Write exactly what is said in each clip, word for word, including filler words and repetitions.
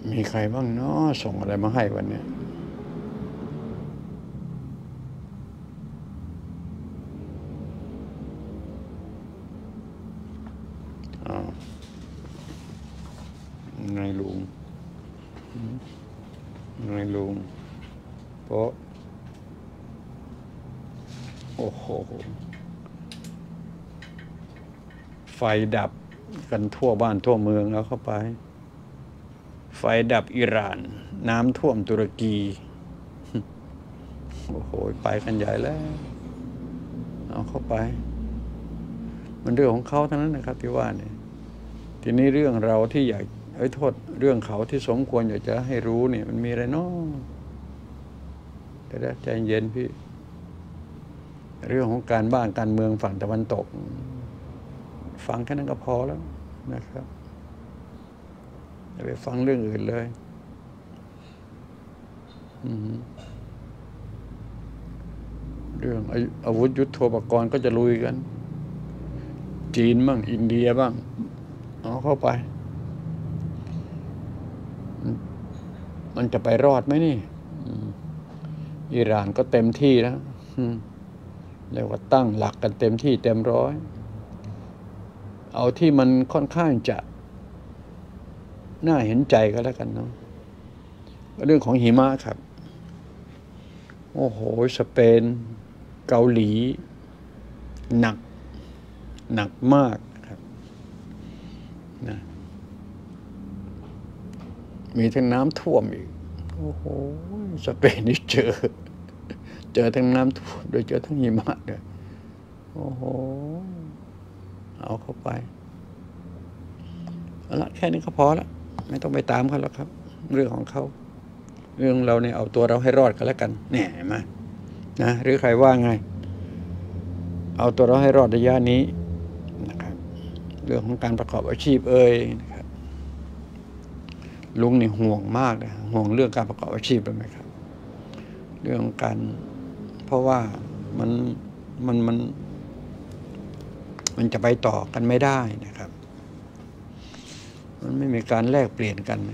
มีใครบ้างเนาะส่งอะไรมาให้วันนี้อ้าวไงลุงไงลุงเพราะโอ้โหไฟดับกันทั่วบ้านทั่วเมืองแล้วเข้าไปไฟดับอิหร่านน้ำท่วมตุรกีโอ้โหไปกันใหญ่แล้วเอาเข้าไปมันเรื่องของเขาทั้งนั้นนะครับที่ว่าเนี่ยทีนี้เรื่องเราที่อยากเอ้ยโทษเรื่องเขาที่สมควรอยากจะให้รู้เนี่ยมันมีอะไรเนาะแต่ใจเย็นพี่เรื่องของการบ้านการเมืองฝั่งตะวันตกฟังแค่นั้นก็พอแล้วนะครับอย่าไปฟังเรื่องอื่นเลยเรื่องอาวุธยุทโธปกรณ์ก็จะลุยกันจีนบ้างอินเดียบ้างเอาเข้าไปมันจะไปรอดไหมนี่อิหร่านก็เต็มที่แล้วเรียกว่าตั้งหลักกันเต็มที่เต็มร้อยเอาที่มันค่อนข้างจะน่าเห็นใจก็แล้วกันเนาะเรื่องของหิมะครับโอ้โหสเปนเกาหลีหนักหนักมากครับนะมีทั้งน้ำท่วมอีกโอ้โหสเปนนี่เจอเจอทั้งน้ำท่วมโดยเจอทั้งหิมะด้วยโอ้โหเอาเข้าไปเอาละแค่นี้ก็พอละไม่ต้องไปตามเขาแล้วครับเรื่องของเขาเรื่องเราเนี่ยเอาตัวเราให้รอดกันแล้วกันเนี่ยมานะหรือใครว่าไงเอาตัวเราให้รอดระยะนี้นะครับเรื่องของการประกอบอาชีพเอ่ยนะครับลุงนี่ห่วงมากนะห่วงเรื่องการประกอบอาชีพเลยไหมครับเรื่องการเพราะว่ามันมันมันมันจะไปต่อกันไม่ได้นะครับมันไม่มีการแลกเปลี่ยนกัน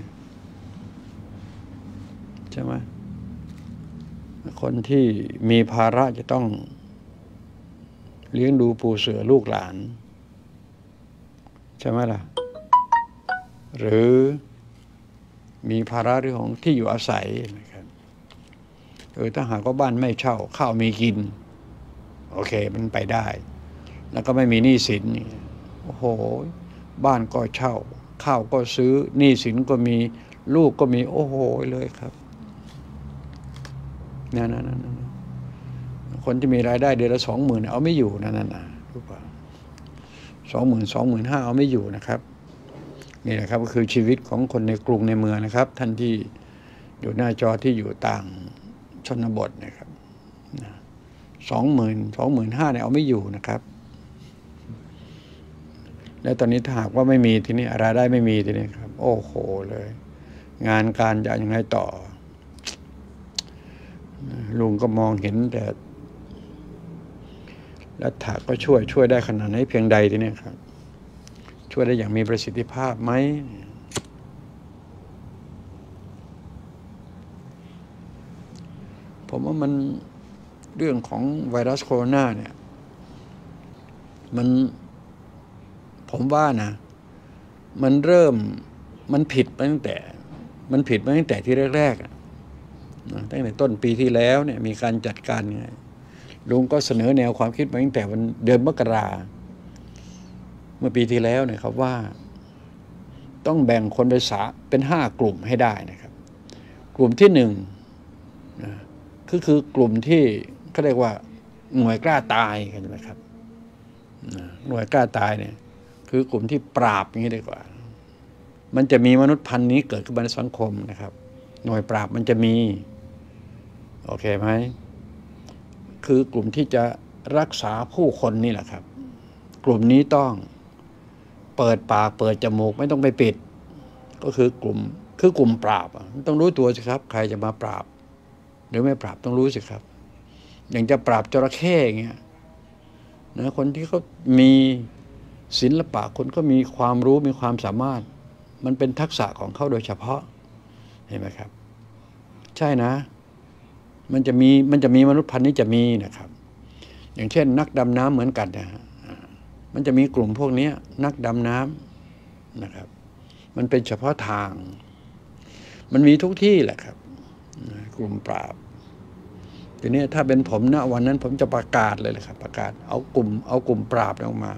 ใช่ไหมคนที่มีภาระจะต้องเลี้ยงดูปูเสือลูกหลานใช่ไหมล่ะหรือมีภาระเรื่องของที่อยู่อาศัยนะครับเออถ้าหากว่าบ้านไม่เช่าข้าวมีกินโอเคมันไปได้แล้วก็ไม่มีหนี้สินโอ้โหบ้านก็เช่าข้าวก็ซื้อหนี้สินก็มีลูกก็มีโอ้โหเลยครับนั่นนั่นนั่นคนที่มีรายได้เดือนละสองหมื่นเอาไม่อยู่นั่นน่ะรู้ป่ะสองหมื่นสองหมื่นห้าเอาไม่อยู่นะครับนี่แหละครับก็คือชีวิตของคนในกรุงในเมืองนะครับท่านที่อยู่หน้าจอที่อยู่ต่างชนบทนะครับสองหมื่นสองหมื่นห้าเนี่ยเอาไม่อยู่นะครับและตอนนี้ถ้าหากว่าไม่มีทีนี้รายได้ไม่มีทีนี้ครับโอ้โหเลยงานการจะยังไงต่อลุงก็มองเห็นแต่รัฐาก็ช่วยช่วยได้ขนาดไหนเพียงใดทีนี้ครับช่วยได้อย่างมีประสิทธิภาพไหมผมว่ามันเรื่องของไวรัสโคโรนาเนี่ยมันผมว่านะมันเริ่มมันผิดมาตั้งแต่มันผิดมาตั้งแต่ที่แรกๆนะตั้งแต่ต้นปีที่แล้วเนี่ยมีการจัดการไงลุงก็เสนอแนวความคิดมาตั้งแต่วันเดือนมกราเมื่อปีที่แล้วเนี่ยครับว่าต้องแบ่งคนเป็นสาเป็นห้ากลุ่มให้ได้นะครับกลุ่มที่หนึ่งนะคือคือกลุ่มที่เขาเรียกว่าหน่วยกล้าตายกันไหมครับหน่วยกล้าตายเนี่ยคือกลุ่มที่ปราบอย่างนี้ดีกว่ามันจะมีมนุษย์พันธุ์นี้เกิดขึ้นในสังคมนะครับหน่วยปราบมันจะมีโอเคไหมคือกลุ่มที่จะรักษาผู้คนนี่แหละครับกลุ่มนี้ต้องเปิดปากเปิดจมูกไม่ต้องไปปิดก็คือกลุ่มคือกลุ่มปราบต้องรู้ตัวสิครับใครจะมาปราบหรือไม่ปราบต้องรู้สิครับอย่างจะปราบจระเข้อย่างเงี้ยนะคนที่เขามีศิลปะคนก็มีความรู้มีความสามารถมันเป็นทักษะของเขาโดยเฉพาะเห็นไหมครับใช่นะมันจะมีมันจะมีมนุษย์พันธุ์นี้จะมีนะครับอย่างเช่นนักดำน้ำเหมือนกันนะฮะมันจะมีกลุ่มพวกนี้นักดำน้ำนะครับมันเป็นเฉพาะทางมันมีทุกที่แหละครับกลุ่มปราบทีนี้ถ้าเป็นผมนะวันนั้นผมจะประกาศเลยแหละครับประกาศเอากลุ่มเอากลุ่มปราบออกมา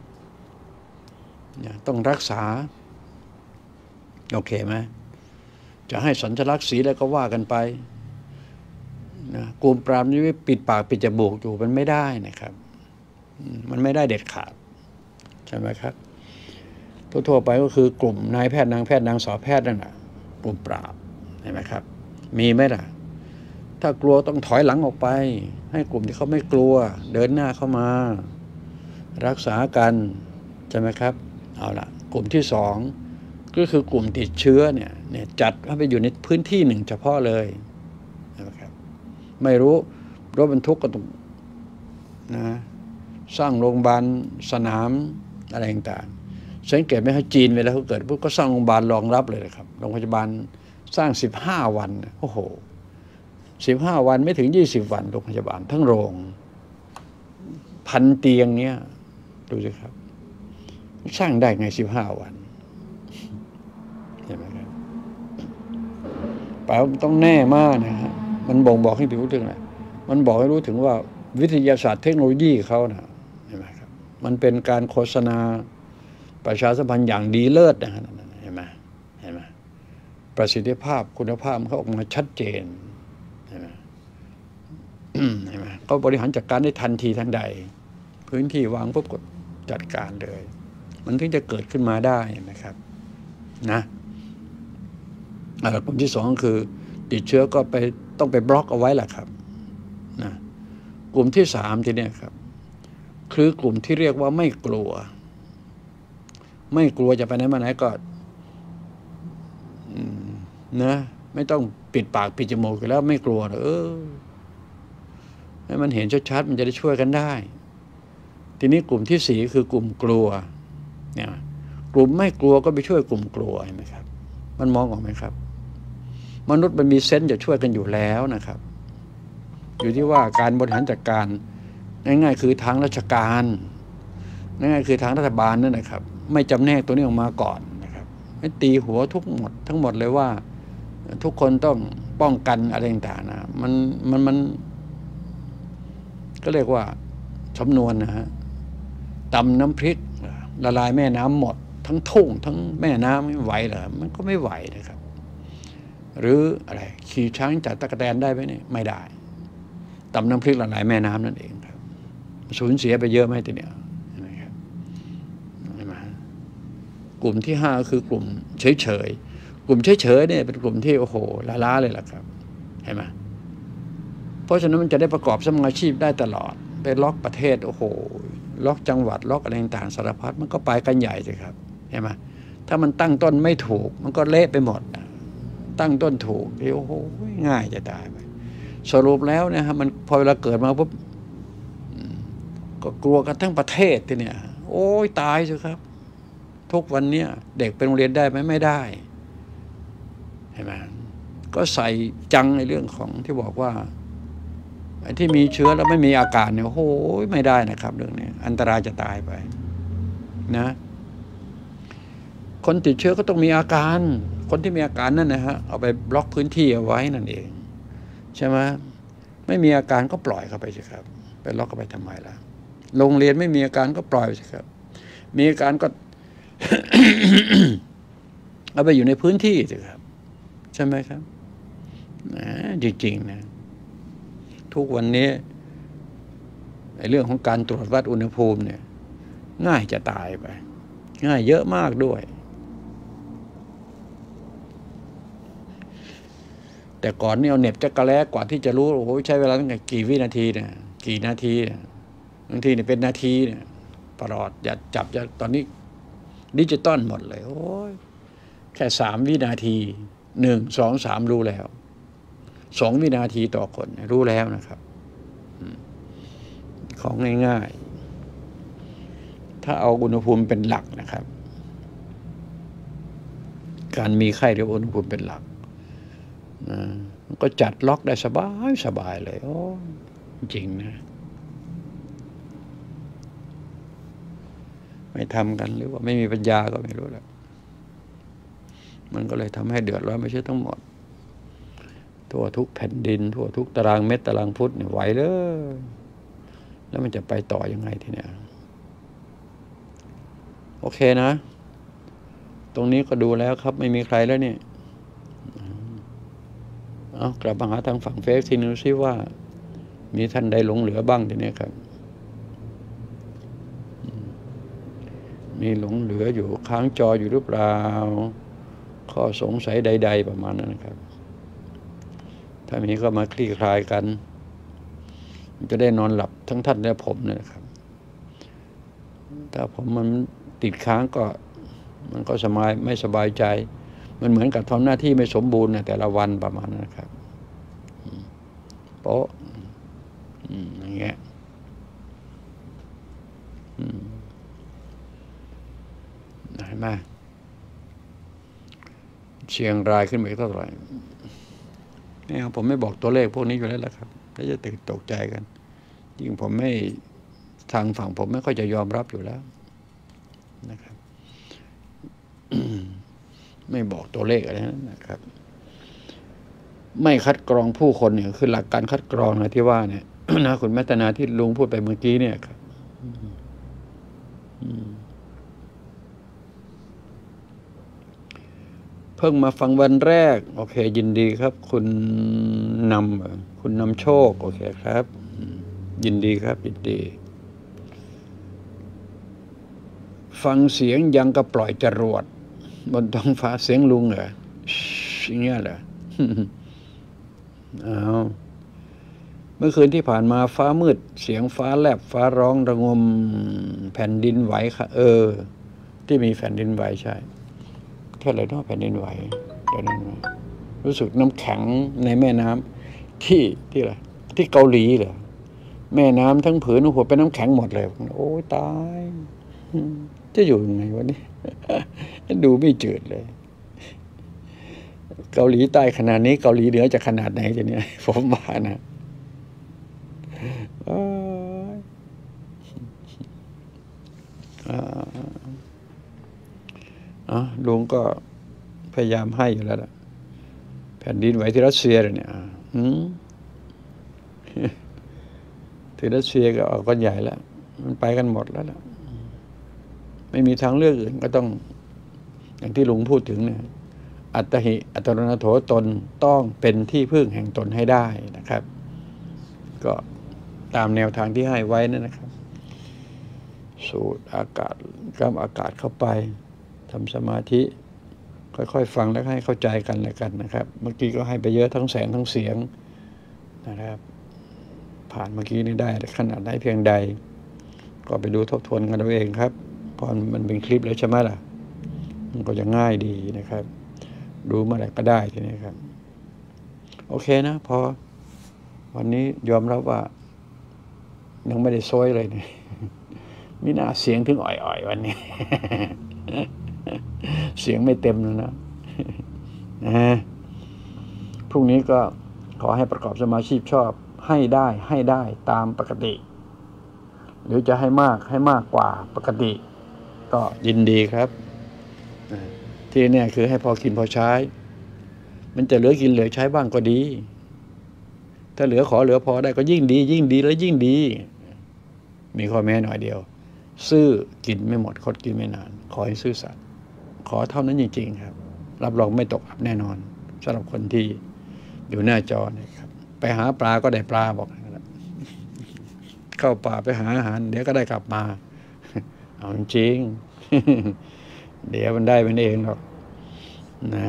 ต้องรักษาโอเคไหมจะให้สัญลักษณ์สีแล้วก็ว่ากันไปนะกลุ่มปราบนี้ปิดปากปิดจมูกอยู่มันไม่ได้นะครับมันไม่ได้เด็ดขาดใช่ไหมครับทั่วๆไปก็คือกลุ่มนายแพทย์นางแพทย์นางสาวแพทย์นั่นแหละกลุ่มปราบเห็นไหมครับมีไหมล่ะถ้ากลัวต้องถอยหลังออกไปให้กลุ่มที่เขาไม่กลัวเดินหน้าเข้ามารักษากันใช่ไหมครับเอาล่ะกลุ่มที่สองก็คือกลุ่มติดเชื้อเนี่ยเนี่ยจัดให้ไปอยู่ในพื้นที่หนึ่งเฉพาะเลยนะครับไม่รู้รถบรรทุกก็ต้องนะสร้างโรงพยาบาลสนามอะไรต่างๆสังเกตไหมครับจีนเวลาเขาเกิดพวกก็สร้างโรงพยาบาลรองรับเลยนะครับโรงพยาบาลสร้างสิบห้าวันโอ้โหสิบห้าวันไม่ถึงยี่สิบวันโรงพยาบาลทั้งโรงพันเตียงเนี้ยดูสิครับสร้างได้ไงสิบห้าวันเห็นไหมครับป่าต้องแน่มากนะฮะมันบ่งบอกให้รู้ถึงอะไรมันบอกให้รู้ถึงว่าวิทยาศาสตร์เทคโนโลยีเขานะเห็นไหมครับมันเป็นการโฆษณาประชาสัมพันธ์อย่างดีเลิศนะฮะเห็นไหมเห็นไหมประสิทธิภาพคุณภาพเขาออกมาชัดเจนเห็นไหมเห็นไหมเขาบริหารจัดการได้ทันทีทันใดพื้นที่วางปุ๊บกดจัดการเลยมันถึงจะเกิดขึ้นมาได้นะครับนะกลุ่มที่สองคือติดเชื้อก็ไปต้องไปบล็อกเอาไว้แหละครับนะกลุ่มที่สามทีเนี้ยครับคือกลุ่มที่เรียกว่าไม่กลัวไม่กลัวจะไปไหนมาไหนก็นะไม่ต้องปิดปากปิดจมูกแล้วไม่กลัวเออให้มันเห็นชัดๆมันจะได้ช่วยกันได้ทีนี้กลุ่มที่สี่คือกลุ่มกลัวเนี่ยกลุ่มไม่กลัวก็ไปช่วยกลุ่มกลัวเห็นไหมครับมันมองออกไหมครับมนุษย์มันมีเซนส์จะช่วยกันอยู่แล้วนะครับอยู่ที่ว่าการบริหารจัดการง่ายๆคือทางราชการง่ายๆคือทางรัฐบาลนั่นนะครับไม่จำแนกตัวนี้ออกมาก่อนนะครับไม่ตีหัวทุกหมดทั้งหมดเลยว่าทุกคนต้องป้องกันอะไรต่างๆนะมันมันมันก็เรียกว่าสำนวนนะฮะตำน้ำพริกละลายแม่น้ำหมดทั้งทุ่งทั้งแม่น้ำไม่ไหวเหรอมันก็ไม่ไหวนะครับหรืออะไรขี่ช้างจับตะกแตนได้ไหมเนี่ยไม่ได้ตำน้ำพริกละลายแม่น้ำนั่นเองครับสูญเสียไปเยอะไหมทีเนี้ยเห็นไหมครับเห็นไหมกลุ่มที่ห้าคือกลุ่มเฉยๆกลุ่มเฉยๆเนี่ยเป็นกลุ่มที่โอ้โหล้าล้าเลยล่ะครับเห็นไหมเพราะฉะนั้นมันจะได้ประกอบสมอาชีพได้ตลอดไปล็อกประเทศโอ้โหล็อกจังหวัดล็อกอะไรต่างๆสารพัดมันก็ไปกันใหญ่เลยครับเห็นไหมถ้ามันตั้งต้นไม่ถูกมันก็เละไปหมดตั้งต้นถูกโอ้โหง่ายจะตายไปสรุปแล้วเนี่ยฮะมันพอเวลาเกิดมาปุ๊บก็กลัวกันทั้งประเทศทีเนี่ยโอ้ยตายสิครับทุกวันเนี้ยเด็กไปโรงเรียนได้ไหมไม่ได้เห็นไหมก็ใส่จังในเรื่องของที่บอกว่าไอ้ที่มีเชื้อแล้วไม่มีอาการเนี่ยโอ้โหไม่ได้นะครับเรื่องนี้อันตรายจะตายไปนะคนติดเชื้อก็ต้องมีอาการคนที่มีอาการนั่นนะฮะเอาไปบล็อกพื้นที่เอาไว้นั่นเองใช่ไหมไม่มีอาการก็ปล่อยเข้าไปสิครับไปล็อกเข้าไปทำไมล่ะโรงเรียนไม่มีอาการก็ปล่อยสิครับมีอาการก็ เอาไปอยู่ในพื้นที่สิครับใช่ไหมครับนะจริงๆนะทุกวันนี้ในเรื่องของการตรวจวัดอุณหภูมิเนี่ยง่ายจะตายไปง่ายเยอะมากด้วยแต่ก่อนนี่เอาเน็บจักรแล้กว่าที่จะรู้โอ้โหใช้เวลาตั้งแต่กี่วินาทีเนี่ยกี่นาทีเนี่ยบางทีเนี่ยเป็นนาทีเนี่ยตลอดอย่าจับอย่าตอนนี้ดิจิตอลหมดเลยโอ้ยแค่สามวินาทีหนึ่งสองสามรู้แล้วสองวินาทีต่อคนรู้แล้วนะครับของง่ายๆถ้าเอาอุณหภูมิเป็นหลักนะครับการมีไข้หรืออุณหภูมิเป็นหลักนะมันก็จัดล็อกได้สบายสบายเลยโอ้จริงนะไม่ทำกันหรือว่าไม่มีปัญญาก็ไม่รู้แหละมันก็เลยทำให้เดือดร้อนไม่ใช่ทั้งหมดทั่วทุกแผ่นดินทั่วทุกตารางเม็ดตารางฟุตเนี่ยไหวเลยแล้วมันจะไปต่อยังไงทีเนี้ยโอเคนะตรงนี้ก็ดูแล้วครับไม่มีใครแล้วเนี่ยเอากลับมาหาทางฝั่งเฟซทีนึงซิว่ามีท่านใดหลงเหลือบ้างทีนี้ครับมีหลงเหลืออยู่ค้างจออยู่หรือเปล่าข้อสงสัยใดๆประมาณนั้นนะครับถ้ามีก็มาคลี่คลายกันจะได้นอนหลับทั้งท่านและผมนะครับถ้าผมมันติดค้างก็มันก็สบายไม่สบายใจมันเหมือนกับทำหน้าที่ไม่สมบูรณ์ในแต่ละวันประมาณนั้นนะครับโป๊ะอย่างเงี้ยเห็นไหมเชียงรายขึ้นไปเท่าไหร่นี่ครับผมไม่บอกตัวเลขพวกนี้อยู่แล้วแหละครับแล้วจะตื่นตกใจกันยิ่งผมไม่ทางฝั่งผมไม่ค่อยจะยอมรับอยู่แล้วนะครับ ไม่บอกตัวเลขอะไรนะครับไม่คัดกรองผู้คนเนี่ยคือหลักการคัดกรองนะที่ว่าเนี่ย นะคุณมัตนาที่ลุงพูดไปเมื่อกี้เนี่ยครับเพิ่งมาฟังวันแรกโอเคยินดีครับคุณนำคุณนำโชคโอเคครับยินดีครับยินดีฟังเสียงยังกระปล่อยจรวดบนท้องฟ้าเสียงลุงเหรออย่างเงี้ยเหรออ้าวเมื่อคืนที่ผ่านมาฟ้ามืดเสียงฟ้าแลบฟ้าร้องระงมแผ่นดินไหวค่ะเออที่มีแผ่นดินไหวใช่แค่เลยเนาะแผ่นดินไหวเดี๋ยวนั้นรู้สึกน้ำแข็งในแม่น้ำที่ที่อะไรที่เกาหลีเหรอแม่น้ำทั้งผืนโอ้โหเป็นน้ำแข็งหมดเลยโอ้ยตายจะอยู่ยังไงวะนี่ดูไม่จืดเลยเกาหลีใต้ขนาดนี้เกาหลีเหนือจะขนาดไหนจะเนี่ยผมว่านะอ๋อลุงก็พยายามให้อยู่แล้วล่ะแผ่นดินไหวที่รัสเซียเนี่ยที่รัสเซียก็ออกก้อนใหญ่แล้วมันไปกันหมดแล้วล่ะไม่มีทางเลือกอื่นก็ต้องอย่างที่ลุงพูดถึงเนี่ยอัตหิอัตโนนาโถตนต้องเป็นที่พึ่งแห่งตนให้ได้นะครับก็ตามแนวทางที่ให้ไว้นั่นนะครับสูดอากาศกล้ามอากาศเข้าไปทำสมาธิค่อยๆฟังแล้วให้เข้าใจกันแล้วกันนะครับเมื่อกี้ก็ให้ไปเยอะทั้งแสงทั้งเสียงนะครับผ่านเมื่อกี้นี่ได้ขนาดได้เพียงใดก็ไปดูทบทวนกันเอาเองครับพอมันเป็นคลิปแล้วใช่ไหมล่ะมันก็จะง่ายดีนะครับดูเมื่อไหร่ก็ได้ทีนี้ครับโอเคนะพอวันนี้ยอมรับว่ายังไม่ได้ซอยเลยเนี่ยมีหน้าเสียงถึงอ่อยๆวันนี้ เสียงไม่เต็มแล้วนะนะพรุ่งนี้ก็ขอให้ประกอบสมาชีพชอบให้ได้ให้ได้ตามปกติหรือจะให้มากให้มากกว่าปกติก็ยินดีครับที่เนี่ยคือให้พอกินพอใช้มันจะเหลือกินเหลือใช้บ้างก็ดีถ้าเหลือขอเหลือพอได้ก็ยิ่งดียิ่งดีแล้วยิ่งดีมีข้อแม้หน่อยเดียวซื่อกินไม่หมดคดกินไม่นานขอให้ซื่อสัตย์ขอเท่านั้นจริงๆครับรับรองไม่ตกอับแน่นอนสำหรับคนที่อยู่หน้าจอนะครับไปหาปลาก็ได้ปลาบอกเข้าป่าไปหาอาหารเดี๋ยวก็ได้กลับมาเอาจริงเดี๋ยวมันได้มันเองหรอกนะ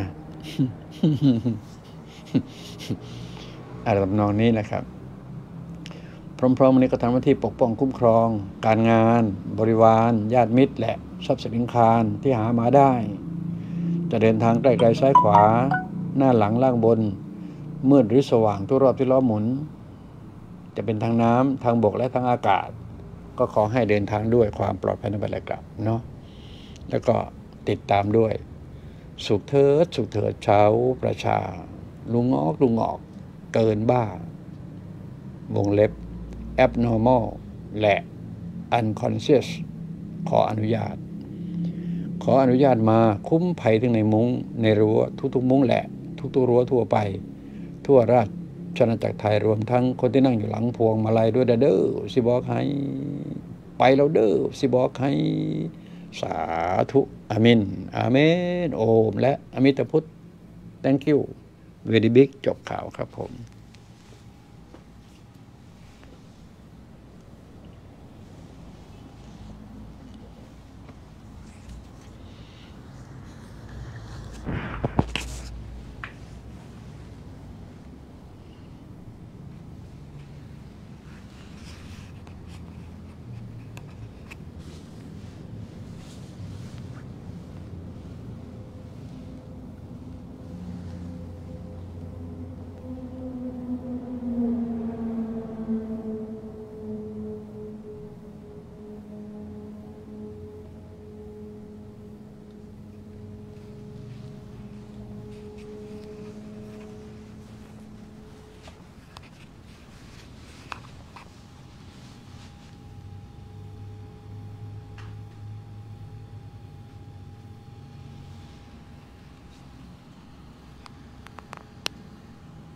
อะไรทำนองนี้นะครับพร้อมๆวันนี้ก็ทำหน้าที่ปกป้องคุ้มครองการงานบริวารญาติมิตรและทรัพย์สินคารที่หามาได้จะเดินทางใกล้ๆซ้ายขวาหน้าหลังล่างบนมืดหรือสว่างทั่วรอบที่ล้อหมุนจะเป็นทางน้ำทางบกและทางอากาศก็ขอให้เดินทางด้วยความปลอดภัยในบรรยากาศเนาะแล้วก็ติดตามด้วยสุขเถิดสุขเถิดชาวประชาลุงงอกลุงงอกเกินบ้าวงเล็บ abnormal และ unconscious ขออนุญาตขออนุญาตมาคุ้มภัยทั้งในมุ้งในรั้วทุกๆมุ้งแหละทุกๆรั้วทั่วไปทั่วราชอาณาจักรไทยรวมทั้งคนที่นั่งอยู่หลังพวงมาลัยด้วยเด้อสิบอกให้ไปแล้วเด้อสิบอกให้สาธุอามินอาเมนโอมและอมิตพุทธ thank you very big จบข่าวครับผม